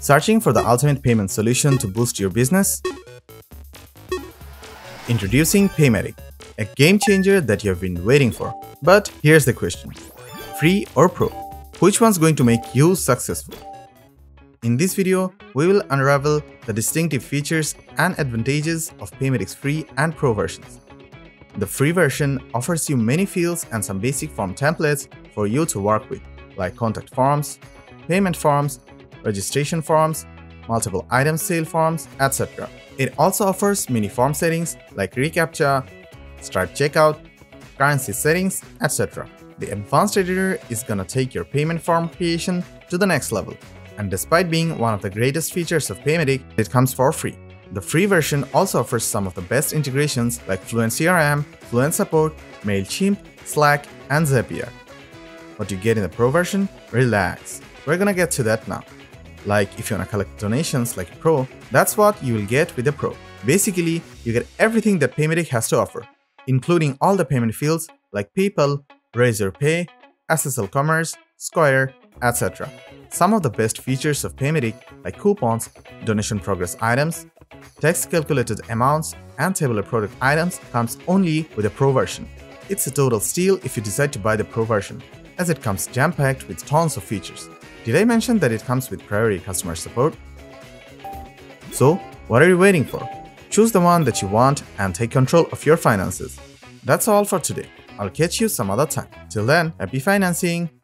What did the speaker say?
Searching for the ultimate payment solution to boost your business? Introducing Paymattic, a game changer that you have been waiting for. But here's the question: free or pro? Which one's going to make you successful? In this video, we will unravel the distinctive features and advantages of Paymattic's free and pro versions. The free version offers you many fields and some basic form templates for you to work with, like contact forms, payment forms, registration forms, multiple item sale forms, etc. It also offers many form settings like reCAPTCHA, Stripe checkout, currency settings, etc. The advanced editor is gonna take your payment form creation to the next level. And despite being one of the greatest features of Paymattic, it comes for free. The free version also offers some of the best integrations like Fluent CRM, Fluent Support, MailChimp, Slack, and Zapier. What you get in the pro version? Relax. We're gonna get to that now. Like if you wanna collect donations like a pro, that's what you will get with the pro. Basically, you get everything that Paymattic has to offer, including all the payment fields like PayPal, Razorpay, SSL Commerce, Square, etc. Some of the best features of Paymattic like coupons, donation progress items, text calculated amounts, and tabular product items comes only with the pro version. It's a total steal if you decide to buy the pro version, as it comes jam-packed with tons of features. Did I mention that it comes with priority customer support? So, what are you waiting for? Choose the one that you want and take control of your finances. That's all for today. I'll catch you some other time. Till then, happy financing!